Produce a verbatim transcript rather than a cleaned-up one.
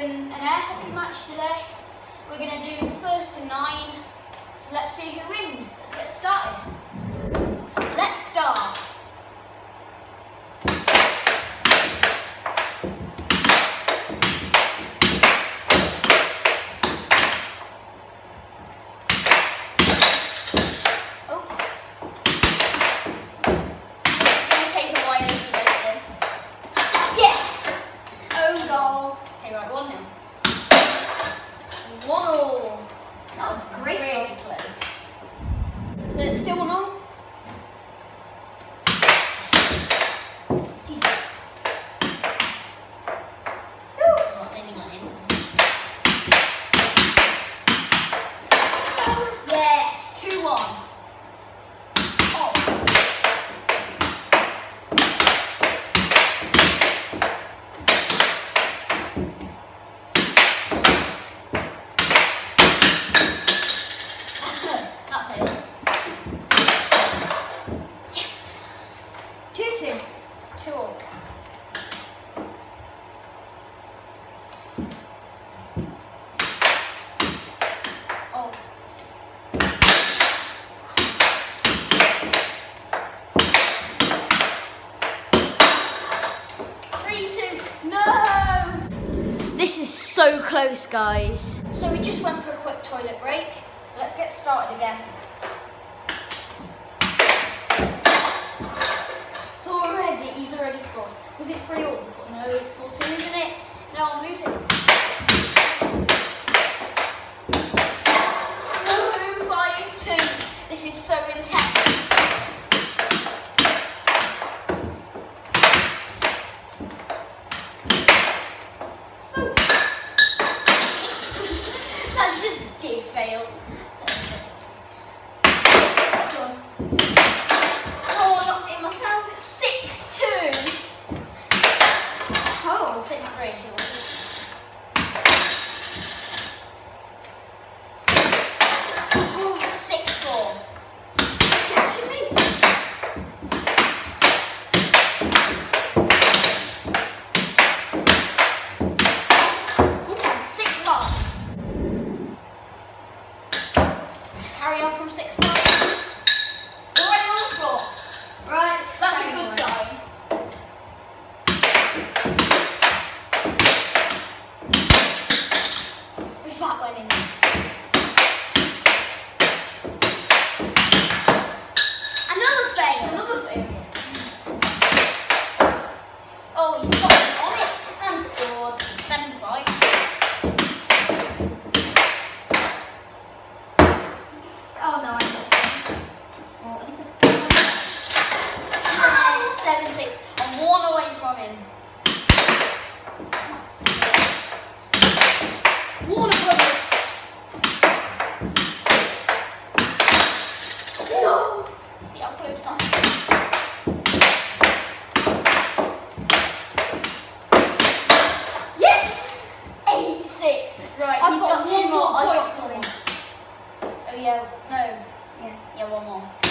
um, an air hockey match today. We're going to do first to nine. So let's see who wins. Let's get started. Let's start. One all. That was great. Really close. So it's still one all. Jesus. Woo. Oh, nearly got in. Yes, two one. Oh. Two all. Oh. Three, two, no! This is so close, guys. So we just went for a quick toilet break. So let's get started again. He's already scored. Was it three all before? No, it's four two, isn't it? No, I'm losing. No, five two. This is so intense. That just did fail. Six three. Oh, six four. Catching me. Oh, six five. Carry on from six five. Already on the floor. Right, that's a good sign. That went in. Another fail. Another fail. Oh, he stopped on it and scored. seven five. Oh no, I missed it. Oh, it's a seven six. I'm one away from him. Warner Brothers. No. See how close I am. Yes. Eight six. Right. I've got, got two more. I got four. Oh yeah. No. Yeah. Yeah. One more.